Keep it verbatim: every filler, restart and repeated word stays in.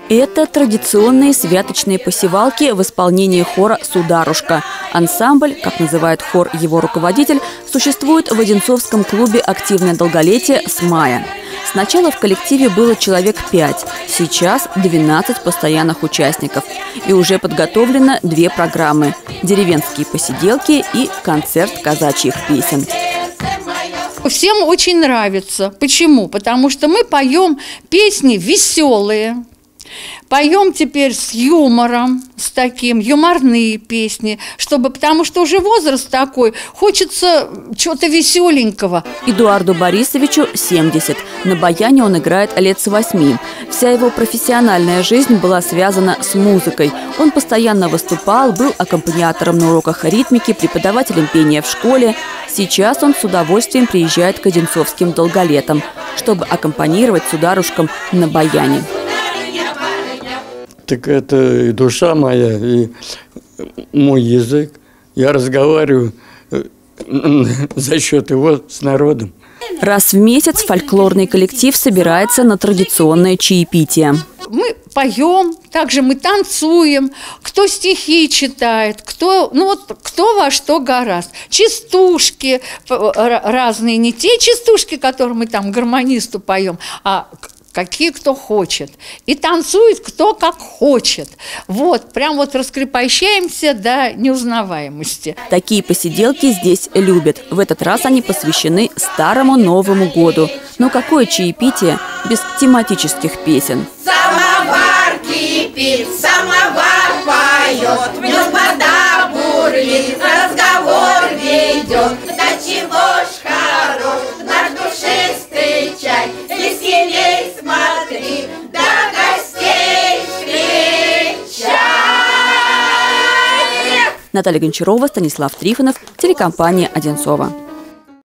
Это традиционные святочные посевалки в исполнении хора «Сударушка». Ансамбль, как называет хор его руководитель, существует в Одинцовском клубе «Активное долголетие» с мая. Сначала в коллективе было человек пять, сейчас двенадцать постоянных участников. И уже подготовлено две программы – деревенские посиделки и концерт казачьих песен. Всем очень нравится. Почему? Потому что мы поем песни веселые. Поем теперь с юмором, с таким, юморные песни, чтобы, потому что уже возраст такой, хочется чего-то веселенького. Эдуарду Борисовичу семьдесят. На баяне он играет лет с восьми. Вся его профессиональная жизнь была связана с музыкой. Он постоянно выступал, был аккомпаниатором на уроках ритмики, преподавателем пения в школе. Сейчас он с удовольствием приезжает к одинцовским долголетам, чтобы аккомпанировать сударушкам на баяне. Так это и душа моя, и мой язык. Я разговариваю за счет его с народом. Раз в месяц фольклорный коллектив собирается на традиционное чаепитие. Мы поем, также мы танцуем, кто стихи читает, кто, ну вот, кто во что горазд. Частушки разные, не те частушки, которые мы там гармонисту поем, а какие кто хочет. И танцует кто как хочет. Вот, прям вот раскрепощаемся до неузнаваемости. Такие посиделки здесь любят. В этот раз они посвящены Старому Новому году. Но какое чаепитие без тематических песен? Самовар кипит, самовар поет, в нем вода бурлит, разговор ведет. Да чего ж хорош наш душистый чай, веселей смотри, да гостей встречай. Наталья Гончарова, Станислав Трифонов, телекомпания «Одинцово».